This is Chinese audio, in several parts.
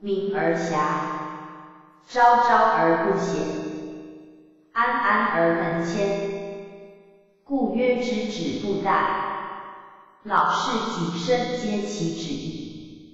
明而暇，昭昭而不显，安安而能谦。故曰知止不殆，老氏谨慎皆其旨意。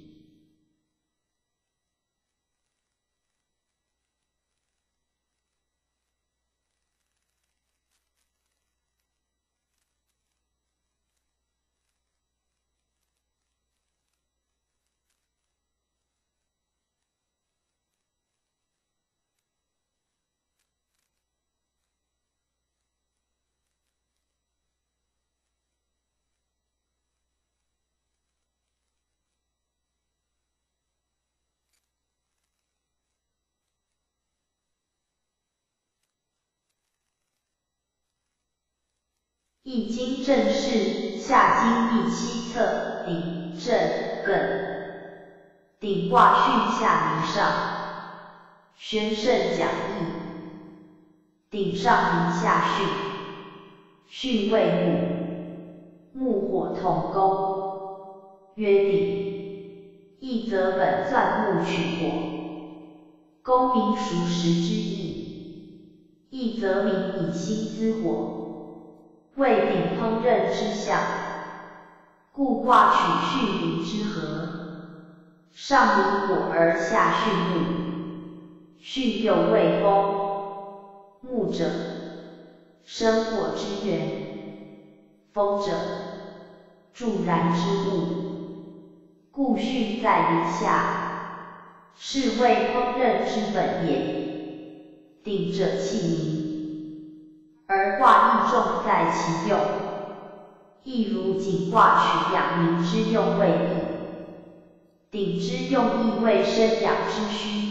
易经正式，下经第7册，鼎正艮。鼎卦巽下离上，宣圣讲义。鼎上离下巽，巽为木，木火同宫，曰鼎。义则本钻木取火，功名熟识之意。义则民以心滋火，为鼎烹饪之象，故卦取巽离之和。上离火而下巽木，巽又为风。木者，生火之源；风者，助燃之物。故巽在离下，是谓烹饪之本也。鼎者器名，而卦亦重在其用，亦如井卦取养民之用为义，鼎之用意为生养之需。